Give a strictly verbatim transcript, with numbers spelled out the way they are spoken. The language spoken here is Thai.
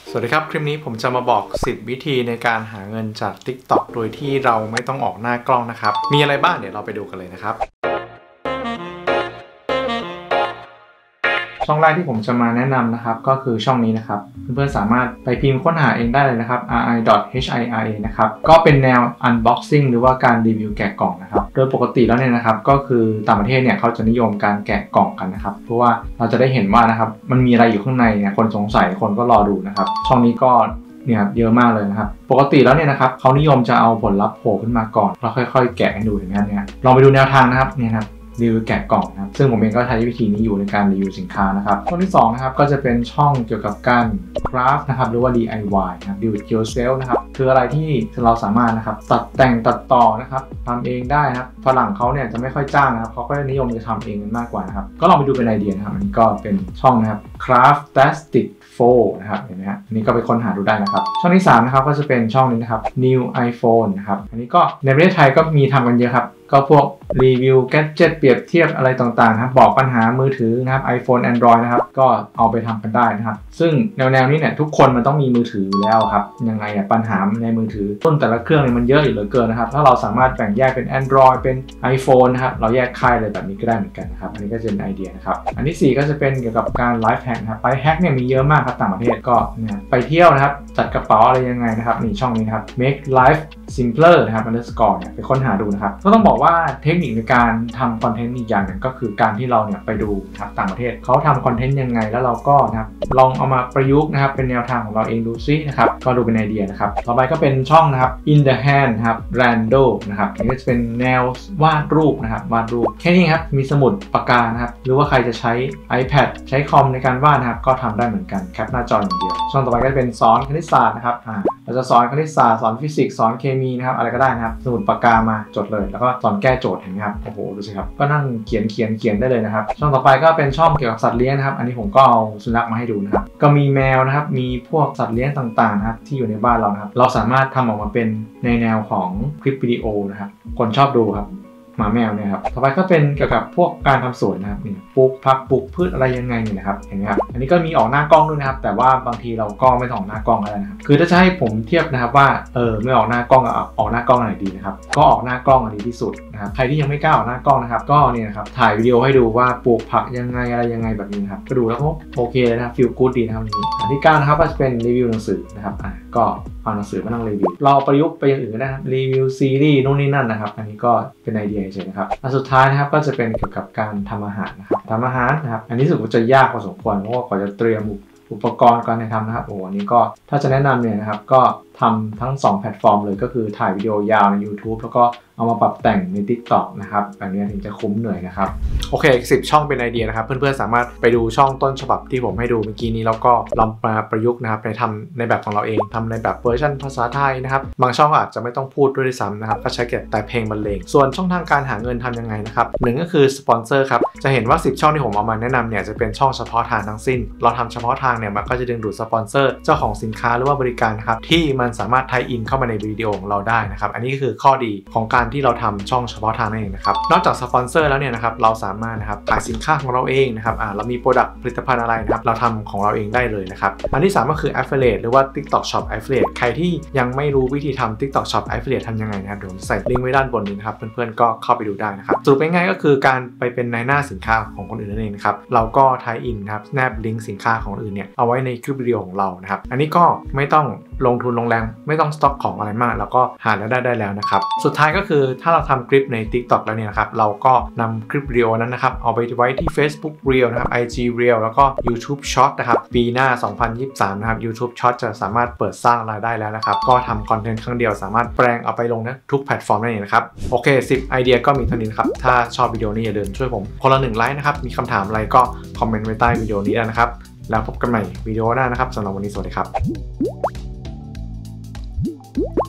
สวัสดีครับคลิปนี้ผมจะมาบอกสิบวิธีในการหาเงินจาก ติ๊กต็อก โดยที่เราไม่ต้องออกหน้ากล้องนะครับมีอะไรบ้างเดี๋ยวเราไปดูกันเลยนะครับช่องแรกที่ผมจะมาแนะนำนะครับก็คือช่องนี้นะครับเพื่อนๆสามารถไปพิมพ์ค้นหาเองได้เลยนะครับ r i dot h i r a นะครับก็เป็นแนว unboxing หรือว่าการรีวิวแกะกล่องนะครับโดยปกติแล้วเนี่ยนะครับก็คือต่างประเทศเนี่ยเขาจะนิยมการแกะกล่องกันนะครับเพราะว่าเราจะได้เห็นว่านะครับมันมีอะไรอยู่ข้างในเนี่ยคนสงสัยคนก็รอดูนะครับช่องนี้ก็เนี่ยเยอะมากเลยนะครับปกติแล้วเนี่ยนะครับเขานิยมจะเอาผลลัพธ์โผล่ขึ้นมาก่อนแล้วค่อยๆแกะให้ดูอย่างนี้เนี่ยลองไปดูแนวทางนะครับเนี่ยครับรีวิวแกะกล่องนะครับซึ่งผมเองก็ใช้วิธีนี้อยู่ในการรีวิวสินค้านะครับช่องที่สองนะครับก็จะเป็นช่องเกี่ยวกับการคราฟต์นะครับหรือว่า ดี ไอ วาย นะครับ do it yourself นะครับคืออะไรที่เราสามารถนะครับตัดแต่งตัดต่อนะครับทำเองได้นะครับฝรั่งเขาเนี่ยจะไม่ค่อยจ้างนะครับเขาก็นิยมจะทำเองกันมากกว่านะครับก็ลองไปดูเป็นไอเดียนะครับอันนี้ก็เป็นช่องนะครับ Craftastic โฟร์ นะครับเห็นไหมฮะอันนี้ก็ไปค้นหาดูได้นะครับช่องที่สามนะครับก็จะเป็นช่องนี้นะครับ New iPhone นะครับอันนี้ก็ในประเทศไทยก็มีทำกันเยอะครับก็พวกรีวิวแกดเจ็ตเปรียบเทียบอะไรต่างๆครับบอกปัญหามือถือนะครับ iPhone Android นะครับก็เอาไปทำกันได้นะครับซึ่งแนวๆนี้เนี่ยทุกคนมันต้องมีมือถืออยู่แล้วครับยังไงอ่ะปัญหาในมือถือต้นแต่ละเครื่องเนี่ยมันเยอะอยู่เหลือเกินนะครับถ้าเราสามารถแบ่งแยกเป็น Android เป็น iPhone นะครับเราแยกค่ายเลยแบบนี้ก็ได้เหมือนกันนะครับอันนี้ก็จะเป็นไอเดียนะครับอันที่สี่ก็จะเป็นเกี่ยวกับการไลฟ์แฮกนะครับไลฟ์แฮกเนี่ยมีเยอะมากครับต่างประเทศก็เนี่ยไปเที่ยวนะครับจัดกระเป๋าอะไรยังไงนะครับนี่ช่องนี้นะครับ make life simpler นะครับ underscore เนี่ยไปค้นหาดูนะครับก็ต้องบอกว่าเทคนิคในการทำคอนเทนต์อีกอย่างหนึ่งก็คือการที่เราเนี่ยไปดูนะครับต่างประเทศเขาทำคอนเทนต์ยังไงแล้วเราก็นะครับลองเอามาประยุกต์นะครับเป็นแนวทางของเราเองดูซินะครับก็ดูเป็นไอเดียนะครับต่อไปก็เป็นช่องนะครับ in the hand นะครับ rando นะครับอันนี้ก็จะเป็นแนววาดรูปนะครับวาดรูปแค่นี้ครับมีสมุดปากกานะครับหรือว่าใครจะใช้ iPad ใช้คอมในการวาดนะครับก็ทำได้เหมือนกันแคปหน้าจออย่างเดียวช่องต่อไปก็จะเป็นสอนคณิตศาสตร์นะครับอ่าเราจะสอนคณิตศาสตร์สอนฟิสิกส์สอนเคมีนะครับอะไรก็ได้นะครับสมุดปากกามาจดเลยแล้วก็สอนแก้โจทย์เห็นไหมครับโอ้โหดูสิครับก็นั่งเขียนเขียนเขียนได้เลยนะครับช่องต่อไปก็เป็นช่องเกี่ยวกับสัตว์เลี้ยงนะครับอันนี้ผมก็เอาสุนัขมาให้ดูนะครับก็มีแมวนะครับมีพวกสัตว์เลี้ยงต่างๆนะครับที่อยู่ในบ้านเรานะครับเราสามารถทำออกมาเป็นในแนวของคลิปวิดีโอนะครับคนชอบดูครับหมาแมวเนี่ยครับต่อไปก็เป็นเกี่ยวกับพวกการทำสวนนะครับนี่ปลูกผักปลูกพืชอะไรยังไงเนี่ยนะครับเห็นไหมครับอันนี้ก็มีออกหน้ากล้องด้วยนะครับแต่ว่าบางทีเราก็ไม่ต้องออกหน้ากล้องอะไรนะครับคือถ้าจะให้ผมเทียบนะครับว่าเออไม่ออกหน้ากล้องกับออกหน้ากล้องอะไรดีนะครับก็ออกหน้ากล้องอันดีที่สุดนะครับใครที่ยังไม่กล้าออกหน้ากล้องนะครับก็เนี่ยนะครับถ่ายวิดีโอให้ดูว่าปลูกผักยังไงอะไรยังไงแบบนี้นะครับก็ดูแล้วก็โอเคเลยนะครับฟีลกู๊ดดีนะครับนี้อันที่เก้านะครับก็จะเป็นรีวิวหนังสือนะครับอ่ะก็เอาหนังสือมานั่งรีวิวเราประยุกต์ไปอย่างอื่นก็ได้ครับรีวิวซีรีส์นู่นนี่นั่นนะครับอันนี้ก็เป็นไอเดียเฉยๆนะครับอันสุดท้ายนะครับก็จะเป็นเกี่ยวกับการทำอาหารนะครับทำอาหารนะครับอันนี้รู้สึกว่าจะยากพอสมควรเพราะว่ากว่าจะเตรียมอุปกรณ์การทำนะครับโอ้อันนี้ก็ถ้าจะแนะนำเนี่ยนะครับก็ทำทั้งสองแพลตฟอร์มเลยก็คือถ่ายวิดีโอยาวใน YouTube แล้วก็เอามาปรับแต่งใน ติ๊กต็อก นะครับแบบนี้ถึงจะคุ้มเหนื่อยนะครับโอเคสิบช่องเป็นไอเดียนะครับเพื่อนๆสามารถไปดูช่องต้นฉบับที่ผมให้ดูเมื่อกี้นี้แล้วก็ลองมาประยุกต์นะครับไปทำในแบบของเราเองทำในแบบเวอร์ชันภาษาไทยนะครับบางช่องอาจจะไม่ต้องพูดด้วยซ้ำนะครับก็ใช้แต่เพลงบรรเลงส่วนช่องทางการหาเงินทำยังไงนะครับหนึ่งก็คือสปอนเซอร์ครับจะเห็นว่าสิบช่องที่ผมเอามาแนะนำเนี่ยจะเป็นช่องเฉพาะทางทั้งสิ้นเราทำเฉพาะทางเนี่ยมันก็จะดึงดูดสปอนเซอร์เจ้าของสินค้าหรือว่าบริการนะครับที่มันสามารถไทยอินเข้ามาในวิดีโอของเราได้นะครับอันนี้คือข้อดีของการที่เราทำช่องเฉพาะทางนั่นเองนะครับนอกจากสปอนเซอร์แล้วเนี่ยนะครับเราสามารถนะครับขายสินค้าของเราเองนะครับอ่าเรามีโปรดักต์ผลิตภัณฑ์อะไรนะครับเราทำของเราเองได้เลยนะครับอันที่สามก็คือ Affiliate หรือว่า ติ๊กต็อก Shop Affiliate ใครที่ยังไม่รู้วิธีทำ ติ๊กต็อก Shop Affiliate ทำยังไงนะครับเดี๋ยวผมใส่ลิงก์ไว้ด้านบนนี้นะครับเพื่อนๆก็เข้าไปดูได้นะครับสรุปง่ายๆก็คือการไปเป็นนายหน้าสินค้าของคนอื่นนั่นเองนะครับเราก็ไทยอินนะครับแนบลิงก์สินค้าของคนอื่นเนี่ยเอาไว้ในคลิปวิดีโอของเรานะครับอันนี้ก็ไม่ต้องลงทุนลงแรงไม่ต้องสต็อกของอะไรมากแล้วก็หาแล้วได้ได้แล้วนะครับสุดท้ายก็คือถ้าเราทำคลิปใน ติ๊กต็อก แล้วเนี่ยนะครับเราก็นำคลิปวิดีโอนั้นนะครับเอาไปไว้ที่ Facebook Reel นะครับ ไอ จี Reel แล้วก็ YouTube Short นะครับปีหน้าสองพันยี่สิบสามนะครับ YouTube Short จะสามารถเปิดสร้างรายได้แล้วนะครับก็ทำคอนเทนต์ครั้งเดียวสามารถแปลงเอาไปลงนะทุกแพลตฟอร์มได้เลยนะครับโอเคสิบไอเดียก็มีเท่านี้นะครับถ้าชอบวิดีโอนี้อย่าลืมช่วยผมคนละหนึ่งไลค์นะครับมีคำถามอะไรก็คอมเมนต์ไว้ใต้วิดีโอนี้ได้นะครับแล้วพบกันใหม่วิดีโอหน้านะครับสำหรับวันนี้สวัสดีครับ